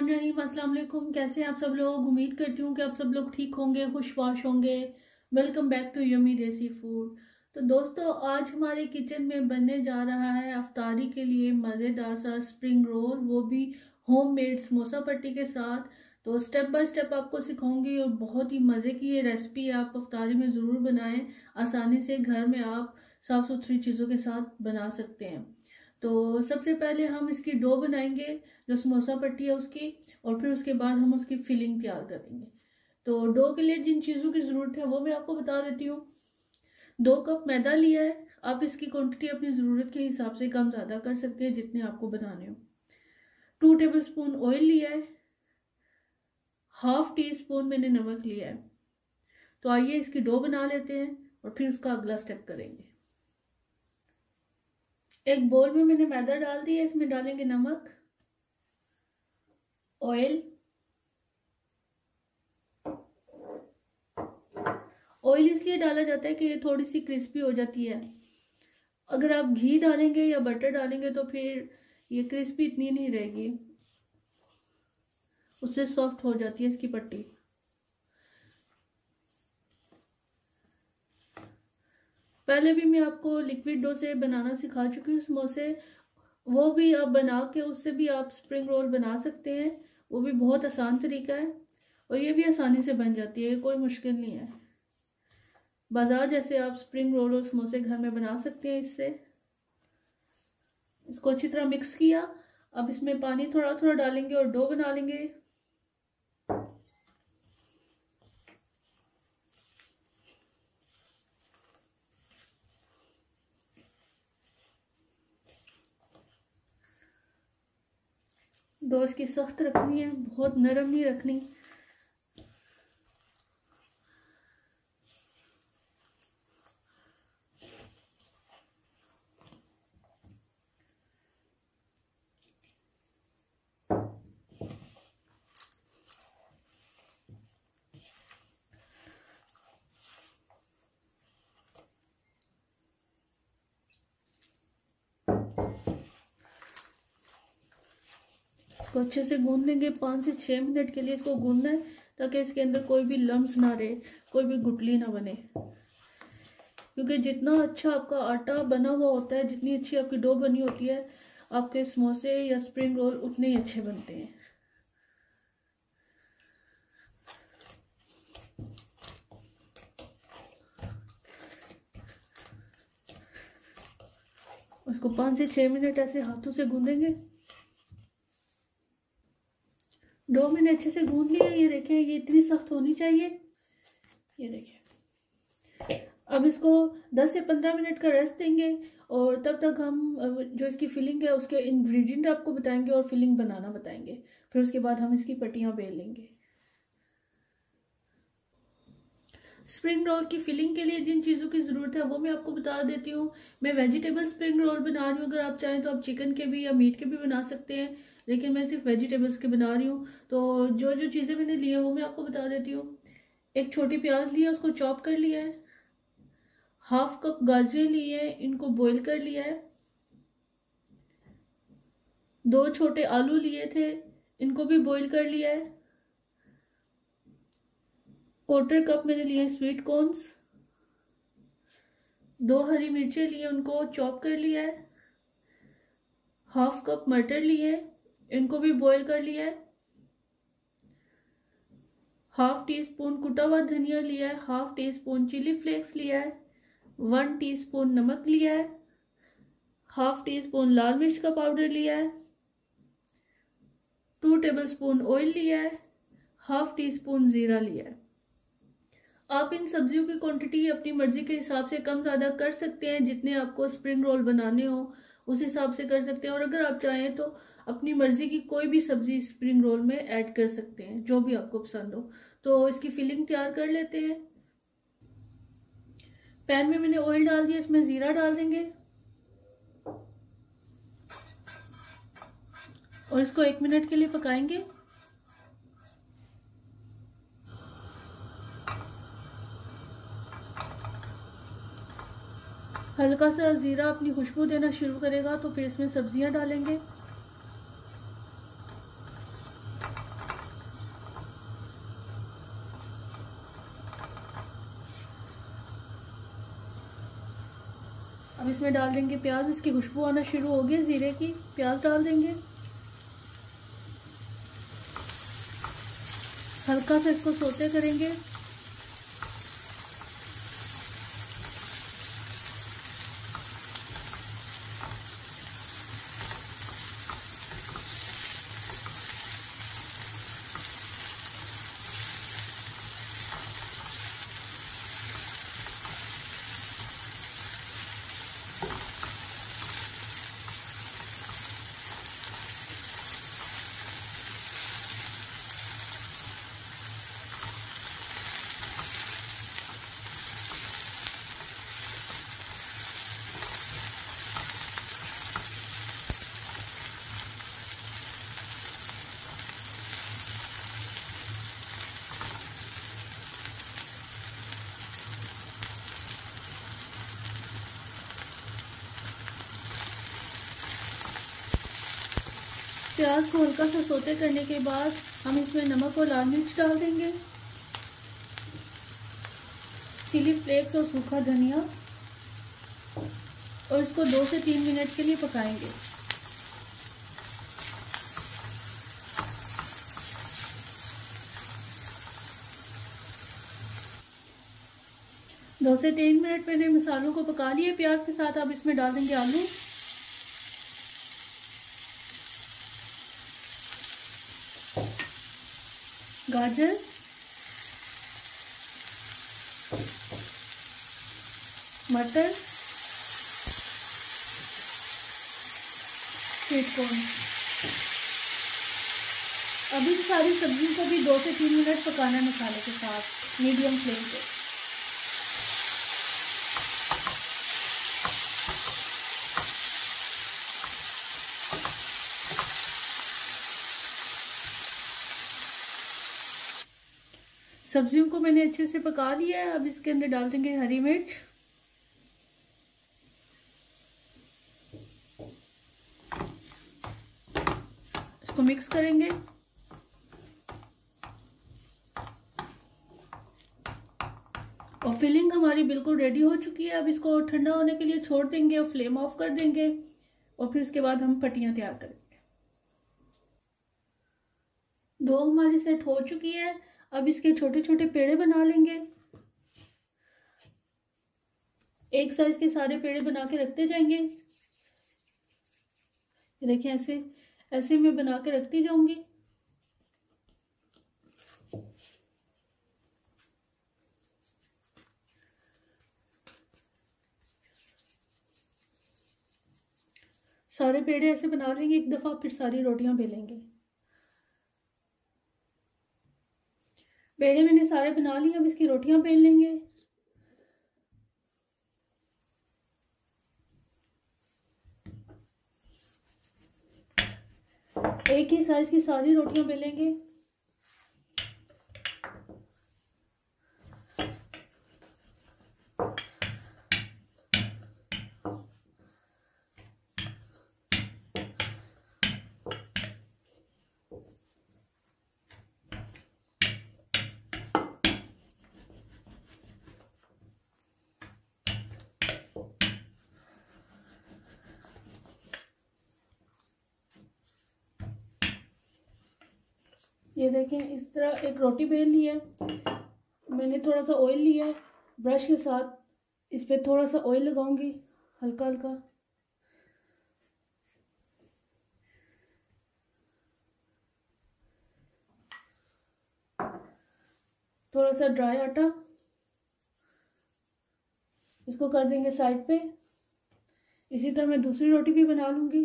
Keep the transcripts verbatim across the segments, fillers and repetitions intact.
बिस्मिल्लाहिर्रहमानिर्रहीम। अस्सलाम वालेकुम। कैसे हैं आप सब लोग? उम्मीद करती हूँ कि आप सब लोग ठीक होंगे, खुशबाश होंगे। Welcome back to yummy desi food. तो दोस्तों, आज हमारे किचन में बनने जा रहा है अफ्तारी के लिए मज़ेदार सा स्प्रिंग रोल, वो भी होममेड समोसा पट्टी के साथ। तो स्टेप बाय स्टेप आपको सिखाऊंगी और बहुत ही मज़े की ये रेसिपी है। आप अफ्तारी में ज़रूर बनाएं, आसानी से घर में आप साफ़ सुथरी चीज़ों के साथ बना सकते हैं। तो सबसे पहले हम इसकी डो बनाएंगे, जो समोसा पट्टी है उसकी, और फिर उसके बाद हम उसकी फिलिंग तैयार करेंगे। तो डो के लिए जिन चीज़ों की ज़रूरत है वो मैं आपको बता देती हूँ। दो कप मैदा लिया है। आप इसकी क्वांटिटी अपनी ज़रूरत के हिसाब से कम ज़्यादा कर सकते हैं जितने आपको बनाने हो। टू टेबल स्पून ऑयल लिया है। हाफ टी स्पून मैंने नमक लिया है। तो आइए इसकी डो बना लेते हैं और फिर उसका अगला स्टेप करेंगे। एक बोल में मैंने मैदा डाल दिया, इसमें डालेंगे नमक, ऑयल। ऑयल इसलिए डाला जाता है कि ये थोड़ी सी क्रिस्पी हो जाती है। अगर आप घी डालेंगे या बटर डालेंगे तो फिर ये क्रिस्पी इतनी नहीं रहेगी, उससे सॉफ्ट हो जाती है इसकी पट्टी। पहले भी मैं आपको लिक्विड डो से बनाना सिखा चुकी हूँ समोसे, वो भी आप बना के उससे भी आप स्प्रिंग रोल बना सकते हैं। वो भी बहुत आसान तरीका है और ये भी आसानी से बन जाती है, कोई मुश्किल नहीं है। बाजार जैसे आप स्प्रिंग रोल और समोसे घर में बना सकते हैं इससे। इसको अच्छी तरह मिक्स किया। अब इसमें पानी थोड़ा थोड़ा डालेंगे और डो बना लेंगे। डो इसकी सख्त रखनी है, बहुत नरम नहीं रखनी। इसको अच्छे से गूंद लेंगे। पाँच से छः मिनट के लिए इसको गूंदना है ताकि इसके अंदर कोई भी लम्स ना रहे, कोई भी गुठली ना बने। क्योंकि जितना अच्छा आपका आटा बना हुआ होता है, जितनी अच्छी आपकी डो बनी होती है, आपके समोसे या स्प्रिंग रोल उतने ही अच्छे बनते हैं। उसको पाँच से छः मिनट ऐसे हाथों से गूंदेंगे। डो मैंने अच्छे से गूंद लिया। ये देखें, ये इतनी सख्त होनी चाहिए। ये देखें। अब इसको दस से पंद्रह मिनट का रेस्ट देंगे और तब तक हम जो इसकी फिलिंग है उसके इंग्रेडिएंट आपको बताएंगे और फिलिंग बनाना बताएंगे। फिर उसके बाद हम इसकी पट्टियां बेल लेंगे। स्प्रिंग रोल की फिलिंग के लिए जिन चीज़ों की ज़रूरत है वो मैं आपको बता देती हूँ। मैं वेजिटेबल स्प्रिंग रोल बना रही हूँ। अगर आप चाहें तो आप चिकन के भी या मीट के भी बना सकते हैं, लेकिन मैं सिर्फ वेजिटेबल्स के बना रही हूँ। तो जो जो चीज़ें मैंने ली है वो मैं आपको बता देती हूँ। एक छोटी प्याज लिया, उसको चॉप कर लिया है। हाफ कप गाजर लिए है, इनको बॉईल कर लिया है। दो छोटे आलू लिए थे, इनको भी बॉईल कर लिया है। क्वार्टर कप मैंने लिए स्वीट कॉर्न्स। दो हरी मिर्चें लिए, उनको चॉप कर लिया है। हाफ कप मटर लिए, इनको भी बॉईल कर लिया है। हाफ टी स्पून कुटा हुआ धनिया लिया है। Half teaspoon chilli flakes लिया है। वन टीस्पून नमक लिया है। हाफ टी स्पून लाल मिर्च का पाउडर लिया है। टू टेबल स्पून ऑयल लिया है। हाफ टी स्पून जीरा लिया है। आप इन सब्जियों की क्वांटिटी अपनी मर्जी के हिसाब से कम ज़्यादा कर सकते हैं। जितने आपको स्प्रिंग रोल बनाने हो उस हिसाब से कर सकते हैं, और अगर आप चाहें तो अपनी मर्जी की कोई भी सब्जी स्प्रिंग रोल में ऐड कर सकते हैं, जो भी आपको पसंद हो। तो इसकी फिलिंग तैयार कर लेते हैं। पैन में मैंने ऑयल डाल दिया, इसमें जीरा डाल देंगे और इसको एक मिनट के लिए पकाएंगे। हल्का सा ज़ीरा अपनी खुशबू देना शुरू करेगा तो फिर इसमें सब्जियां डालेंगे। अब इसमें डाल देंगे प्याज। इसकी खुशबू आना शुरू हो गई ज़ीरे की। प्याज डाल देंगे, हल्का सा इसको सौते करेंगे। प्याज को हल्का सा सौते करने के बाद हम इसमें नमक और लाल मिर्च डाल देंगे, चिली फ्लेक्स और सूखा धनिया, और इसको दो से तीन मिनट के लिए पकाएंगे। दो से तीन मिनट मैंने मसालों को पका लिए प्याज के साथ। अब इसमें डाल देंगे आलू, गाजर, मटर, स्वीट कॉर्न। अब इन सारी सब्जियों को भी दो से तीन मिनट पकाना मसाले के साथ मीडियम फ्लेम पे। सब्जियों को मैंने अच्छे से पका लिया है। अब इसके अंदर डाल देंगे हरी मिर्च, इसको मिक्स करेंगे। और फिलिंग हमारी बिल्कुल रेडी हो चुकी है। अब इसको ठंडा होने के लिए छोड़ देंगे और फ्लेम ऑफ कर देंगे, और फिर उसके बाद हम पट्टियां तैयार करेंगे। डो हमारी सेट हो चुकी है। अब इसके छोटे छोटे पेड़े बना लेंगे। एक साइज के सारे पेड़े बना के रखते जाएंगे। देखिए ऐसे ऐसे मैं बना के रखती जाऊंगी। सारे पेड़े ऐसे बना लेंगे एक दफा, फिर सारी रोटियां बेलेंगे। पेड़े मैंने सारे बना लिए। अब इसकी रोटियां बेल लेंगे। एक ही साइज की सारी रोटियां बेलेंगे। ये देखें इस तरह एक रोटी बेल ली है। मैंने थोड़ा सा ऑयल लिया है, ब्रश के साथ इस पे थोड़ा सा ऑयल लगाऊंगी, हल्का हल्का। थोड़ा सा ड्राई आटा, इसको कर देंगे साइड पे। इसी तरह मैं दूसरी रोटी भी बना लूंगी।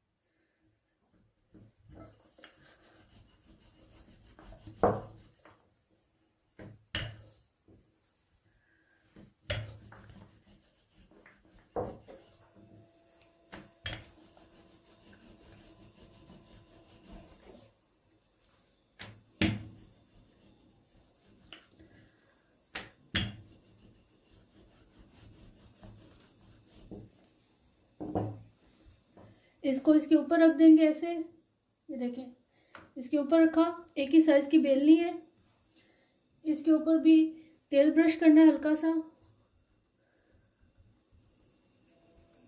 इसको इसके ऊपर रख देंगे ऐसे। ये देखें इसके ऊपर रखा, एक ही साइज की बेलनी है। इसके ऊपर भी तेल ब्रश करना है हल्का सा।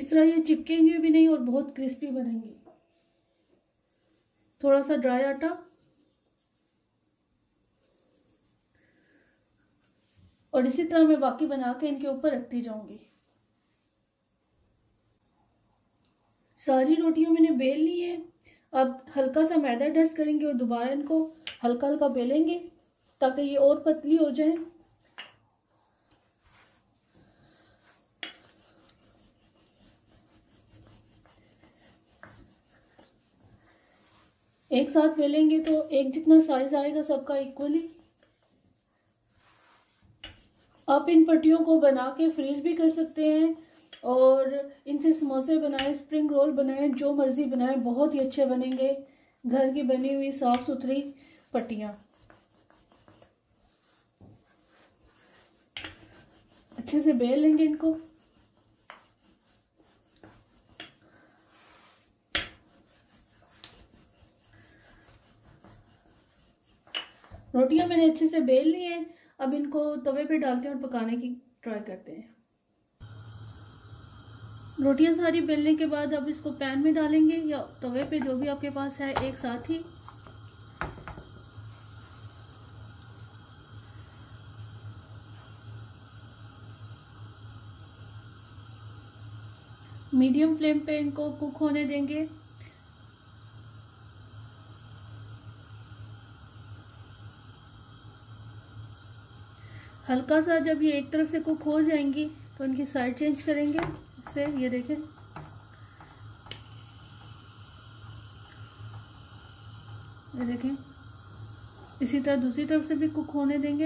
इस तरह ये चिपकेंगे भी नहीं और बहुत क्रिस्पी बनेंगी। थोड़ा सा ड्राई आटा और इसी तरह मैं बाकी बना के इनके ऊपर रखती जाऊंगी। सारी रोटियां मैंने बेल ली है। अब हल्का सा मैदा डस्ट करेंगे और दोबारा इनको हल्का हल्का बेलेंगे ताकि ये और पतली हो जाए। एक साथ बेलेंगे तो एक जितना साइज आएगा सबका इक्वली। आप इन पट्टियों को बना के फ्रीज भी कर सकते हैं और इनसे समोसे बनाएं, स्प्रिंग रोल बनाएं, जो मर्जी बनाएं, बहुत ही अच्छे बनेंगे। घर की बनी हुई साफ सुथरी पट्टियां। अच्छे से बेल लेंगे इनको। रोटियां मैंने अच्छे से बेल ली हैं। अब इनको तवे पे डालते हैं और पकाने की ट्राई करते हैं। रोटियां सारी बेलने के बाद अब इसको पैन में डालेंगे या तवे पे, जो भी आपके पास है, एक साथ ही। मीडियम फ्लेम पे इनको कुक होने देंगे। हल्का सा जब ये एक तरफ से कुक हो जाएंगी तो इनकी साइड चेंज करेंगे इससे। ये देखें, ये देखें, इसी तरह दूसरी तरफ से भी कुक होने देंगे।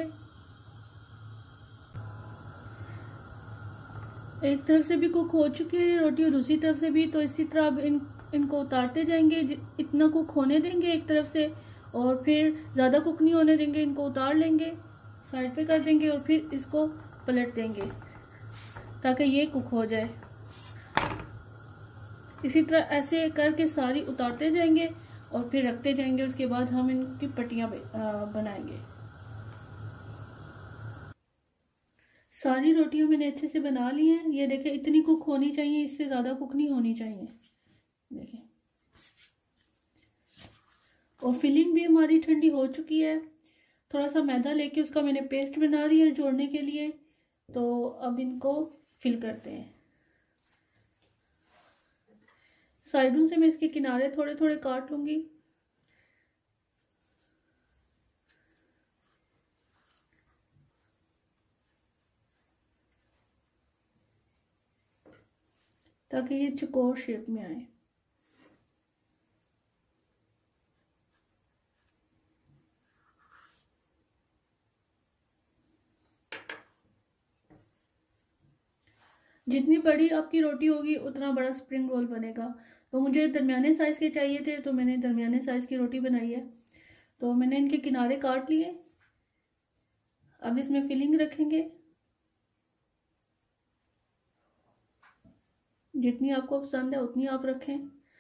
एक तरफ से भी कुक हो चुकी है रोटी और दूसरी तरफ से भी, तो इसी तरह अब इन इनको उतारते जाएंगे। इतना कुक होने देंगे एक तरफ से और फिर ज़्यादा कुक नहीं होने देंगे। इनको उतार लेंगे, साइड पे कर देंगे और फिर इसको पलट देंगे ताकि ये कुक हो जाए। इसी तरह ऐसे करके सारी उतारते जाएंगे और फिर रखते जाएंगे। उसके बाद हम इनकी पट्टियां बनाएंगे। सारी रोटियां मैंने अच्छे से बना ली हैं। ये देखें, इतनी कुक होनी चाहिए, इससे ज़्यादा कुक नहीं होनी चाहिए। देखें, और फिलिंग भी हमारी ठंडी हो चुकी है। थोड़ा सा मैदा लेके उसका मैंने पेस्ट बना रही है जोड़ने के लिए। तो अब इनको फिल करते हैं। साइडों से मैं इसके किनारे थोड़े थोड़े काट लूंगी। ताकि ये चौकोर शेप में आए। जितनी बड़ी आपकी रोटी होगी उतना बड़ा स्प्रिंग रोल बनेगा। तो मुझे दरमियाने साइज़ के चाहिए थे तो मैंने दरमियाने साइज़ की रोटी बनाई है। तो मैंने इनके किनारे काट लिए। अब इसमें फिलिंग रखेंगे। जितनी आपको पसंद है उतनी आप रखें।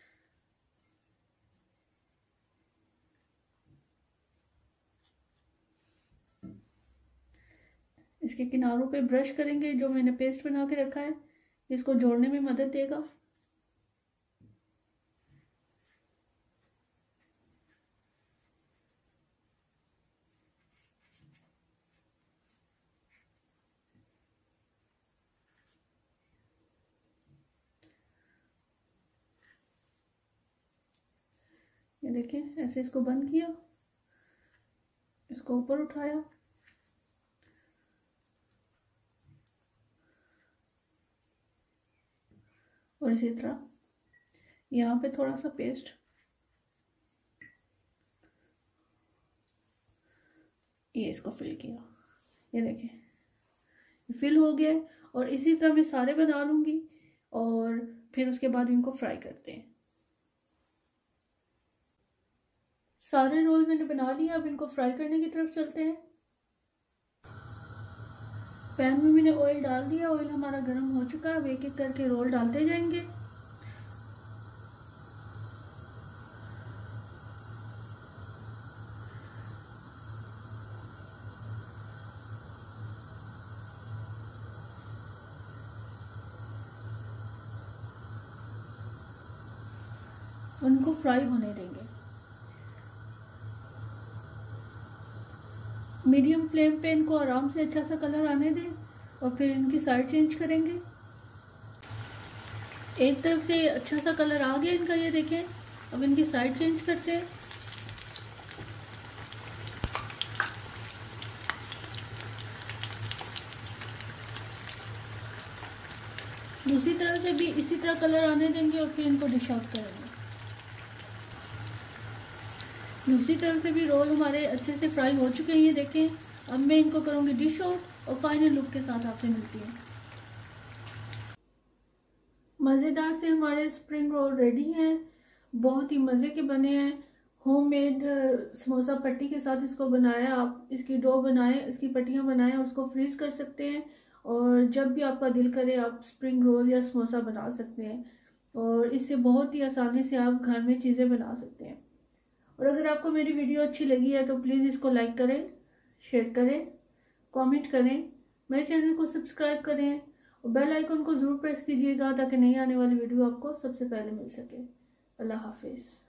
इसके किनारों पे ब्रश करेंगे। जो मैंने पेस्ट बना के रखा है इसको जोड़ने में मदद देगा। ये देखें, ऐसे इसको बंद किया, इसको ऊपर उठाया और इसी तरह यहाँ पे थोड़ा सा पेस्ट, ये इसको फिल किया। ये देखें फिल हो गया। और इसी तरह मैं सारे बना लूँगी और फिर उसके बाद इनको फ्राई करते हैं। सारे रोल मैंने बना लिए। अब इनको फ्राई करने की तरफ चलते हैं। पैन में मैंने ऑयल डाल दिया। ऑयल हमारा गर्म हो चुका है। अब एक एक करके रोल डालते जाएंगे। उनको फ्राई होने देंगे। मीडियम फ्लेम पे इनको आराम से अच्छा सा कलर आने दें और फिर इनकी साइड चेंज करेंगे। एक तरफ से अच्छा सा कलर आ गया इनका, ये देखें। अब इनकी साइड चेंज करते हैं। दूसरी तरफ से भी इसी तरह कलर आने देंगे और फिर इनको डिश आउट करेंगे। दूसरी तरफ से भी रोल हमारे अच्छे से फ्राई हो चुके हैं, ये देखें। अब मैं इनको करूँगी डिश आउट और फाइनल लुक के साथ आपसे मिलती है। मज़ेदार से हमारे स्प्रिंग रोल रेडी हैं, बहुत ही मज़े के बने हैं। होममेड समोसा पट्टी के साथ इसको बनाया। आप इसकी डो बनाएं, इसकी पट्टियाँ बनाएं, उसको फ्रीज़ कर सकते हैं और जब भी आपका दिल करे आप स्प्रिंग रोल या समोसा बना सकते हैं। और इससे बहुत ही आसानी से आप घर में चीज़ें बना सकते हैं। और अगर आपको मेरी वीडियो अच्छी लगी है तो प्लीज़ इसको लाइक करें, शेयर करें, कमेंट करें, मेरे चैनल को सब्सक्राइब करें और बेल आइकन को ज़रूर प्रेस कीजिएगा ताकि नई आने वाली वीडियो आपको सबसे पहले मिल सके। अल्लाह हाफिज़।